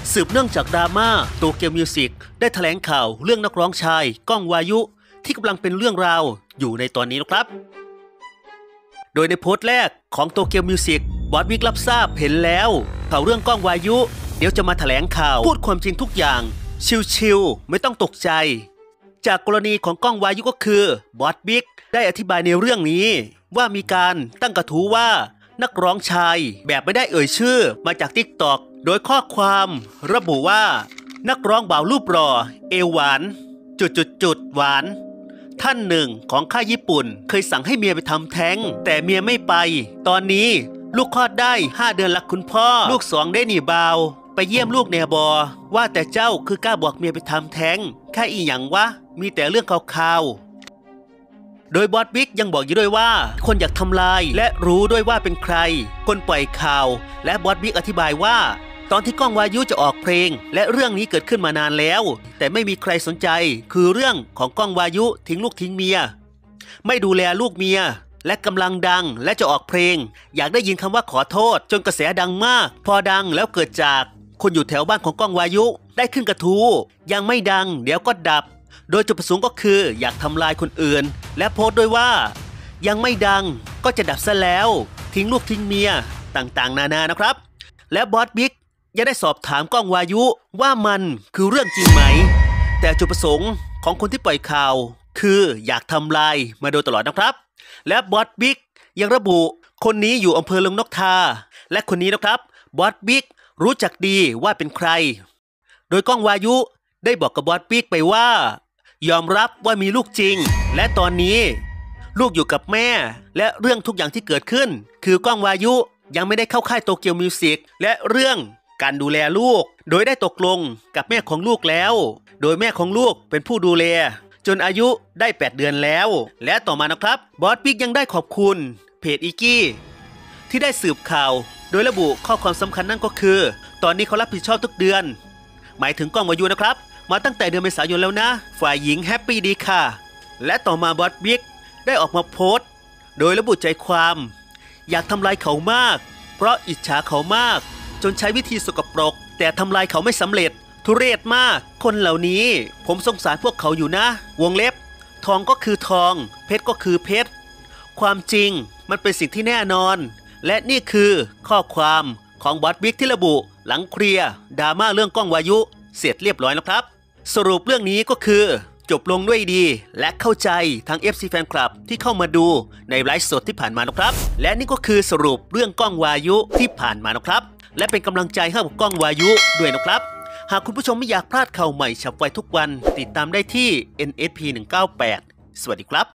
สืบเนื่องจากดราม่าโตเกียวมิวสิกได้แถลงข่าวเรื่องนักร้องชายก้องวายุที่กำลังเป็นเรื่องราวอยู่ในตอนนี้นะครับโดยในโพสต์แรกของโตเกียวมิวสิกบอสบิ๊กรับทราบเห็นแล้วข่าวเรื่องก้องวายุเดี๋ยวจะมาแถลงข่าวพูดความจริงทุกอย่างชิวๆไม่ต้องตกใจจากกรณีของก้องวายุก็คือบอสบิ๊กได้อธิบายในเรื่องนี้ว่ามีการตั้งกระทู้ว่านักร้องชายแบบไม่ได้เอ่ยชื่อมาจาก TikTok โดยข้อความระบุว่านักร้องบ่าวรูปหล่อเอวหวานจุดหวานท่านหนึ่งของค่ายญี่ปุ่นเคยสั่งให้เมียไปทำแท้งแต่เมียไม่ไปตอนนี้ลูกคลอดได้5 เดือนละคุณพ่อลูก2ได้หนีบาวไปเยี่ยมลูกแนบอว่าแต่เจ้าคือกล้าบอกเมียไปทำแท้งค่ายอีหยังวะมีแต่เรื่องข่าวโดยบอสบิ๊กยังบอกอยู่ด้วยว่าคนอยากทำลายและรู้ด้วยว่าเป็นใครคนปล่อยข่าวและบอสบิ๊กอธิบายว่าตอนที่ก้องวายุจะออกเพลงและเรื่องนี้เกิดขึ้นมานานแล้วแต่ไม่มีใครสนใจคือเรื่องของก้องวายุทิ้งลูกทิ้งเมียไม่ดูแลลูกเมียและกำลังดังและจะออกเพลงอยากได้ยินคำว่าขอโทษจนกระแสดังมากพอดังแล้วเกิดจากคนอยู่แถวบ้านของก้องวายุได้ขึ้นกระทู้ยังไม่ดังเดี๋ยวก็ดับโดยจุดประสงค์ก็คืออยากทำลายคนอื่นและโพสต์ด้วยว่ายังไม่ดังก็จะดับซะแล้วทิ้งลูกทิ้งเมียต่างๆนานานะครับและบอสบิ๊กยังได้สอบถามก้องวายุว่ามันคือเรื่องจริงไหมแต่จุดประสงค์ของคนที่ปล่อยข่าวคืออยากทำลายมาโดยตลอดนะครับและบอสบิ๊กยังระบุคนนี้อยู่อำเภอลงนกทาและคนนี้นะครับบอสบิ๊กรู้จักดีว่าเป็นใครโดยก้องวายุได้บอกกับบอสบิ๊กไปว่ายอมรับว่ามีลูกจริงและตอนนี้ลูกอยู่กับแม่และเรื่องทุกอย่างที่เกิดขึ้นคือก้องวายุยังไม่ได้เข้าค่ายโตเกียวมิวสิกและเรื่องการดูแลลูกโดยได้ตกลงกับแม่ของลูกแล้วโดยแม่ของลูกเป็นผู้ดูแลจนอายุได้8 เดือนแล้วและต่อมานะครับบอสบิ๊กยังได้ขอบคุณเพจอีกี้ที่ได้สืบข่าวโดยระบุข้อความสำคัญนั่นก็คือตอนนี้เขารับผิดชอบทุกเดือนหมายถึงก้องวายุนะครับมาตั้งแต่เดือนเมษายนแล้วนะฝ่ายหญิงแฮปปี้ดีค่ะและต่อมาบอสบิ๊กได้ออกมาโพสต์โดยระบุใจความอยากทำลายเขามากเพราะอิจฉาเขามากจนใช้วิธีสกปรกแต่ทำลายเขาไม่สำเร็จทุเรศมากคนเหล่านี้ผมสงสารพวกเขาอยู่นะวงเล็บทองก็คือทองเพชรก็คือเพชรความจริงมันเป็นสิ่งที่แน่นอนและนี่คือข้อความของบอสบิ๊กที่ระบุหลังเคลียร์ดราม่าเรื่องก้องวายุเสร็จเรียบร้อยแล้วครับสรุปเรื่องนี้ก็คือจบลงด้วยดีและเข้าใจทั้ง FC แฟนคลับที่เข้ามาดูในไลฟ์สดที่ผ่านมานะครับและนี่ก็คือสรุปเรื่องก้องวายุที่ผ่านมานะครับและเป็นกำลังใจให้กับก้องวายุด้วยนะครับหากคุณผู้ชมไม่อยากพลาดข่าวใหม่ฉับไวทุกวันติดตามได้ที่ NSP 198สวัสดีครับ